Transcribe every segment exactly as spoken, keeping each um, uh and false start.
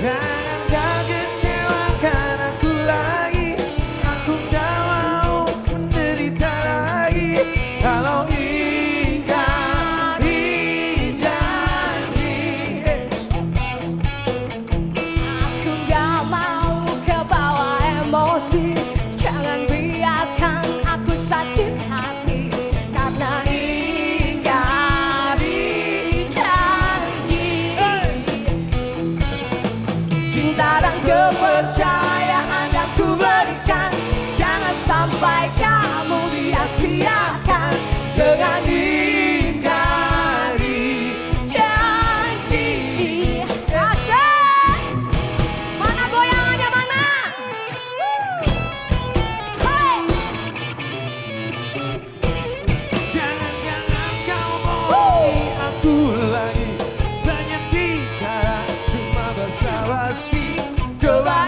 Jangan kau kecewakan aku lagi. Aku gak mau menderita lagi. Kalau ingkari janji. Aku gak mau kebawa emosi. Jangan biarkan aku sakit hati. Karena ingkari janji. Cinta dan kepercayaan yang ku berikan, jangan sampai kamu sia-siakan dengan ingkari janji. Asik! Mana goyangannya mana? Hei! Jangan-jangan kau bohongi aku lagi. Banyak bicara cuma basa-basi. Coba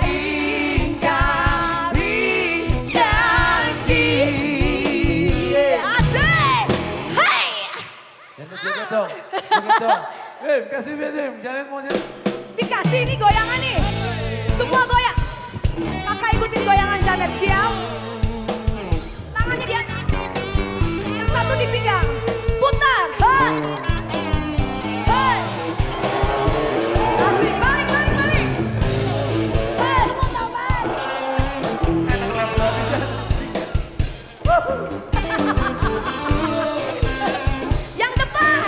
ingkari janji. Asik! Hei! Joget joget dong, joget dong. Eh, kasih Bedim, jangan mau nyanyi. Dikasih nih goyangan nih. Semua goyang. Kakak ikutin goyangan Janet, siap? Tangannya di atas. Yang satu di pinggang. Putar. Hei. Hei. Asik. Balik, balik, balik. Hei. Yang depan.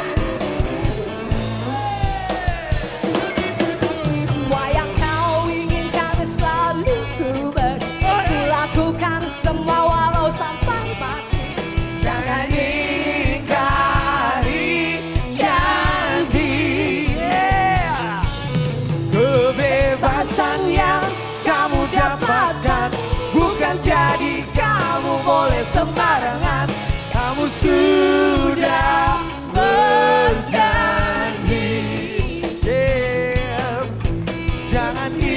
Semua yang kau inginkan selalu ku beri. Ku lakukan semua walau sampai mati. Jangan ingkari janji. Yeah. Kebebasan yang kamu dapatkan bukan jadi kamu boleh sembarangan. Kamu sudah berjanji. Yeah. Jangan